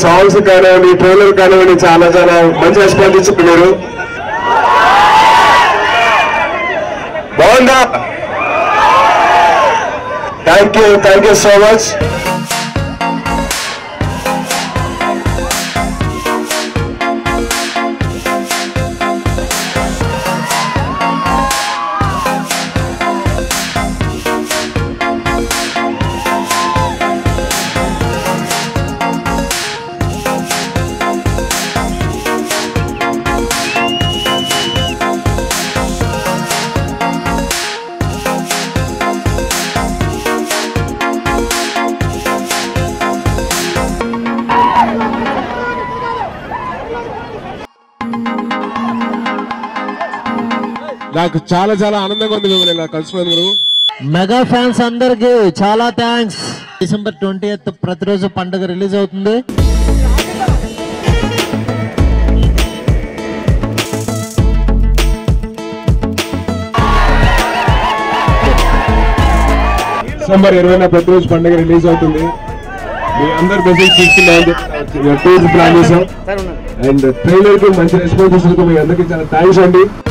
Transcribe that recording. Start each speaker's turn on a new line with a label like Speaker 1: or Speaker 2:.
Speaker 1: Songs కానివ్వండి, trailer కానివ్వండి, చాలా చాలా మంచి రెస్పాన్స్ ఇచ్చుకున్నారు. బాగుందా? Thank you so much.
Speaker 2: నాకు చాలా చాలా ఆనందంగా ఉంది మిమ్మల్ని ఇలా కలుసుకున్నందుకు.
Speaker 3: మెగా ఫ్యాన్స్ అందరికి చాలా థ్యాంక్స్. December 20th ప్రతిరోజు పండుగ రిలీజ్ అవుతుంది.
Speaker 2: December 20న ప్రతిరోజు పండుగ రిలీజ్ అవుతుంది. మీ అందరు మెసేజ్ తీసుకున్నాను, ప్లాన్ చేసాం. అండ్ ట్రైలర్ కి మంచి రెస్పాన్స్ ఇచ్చినందుకు మీ అందరికీ చాలా థ్యాంక్స్ అండి.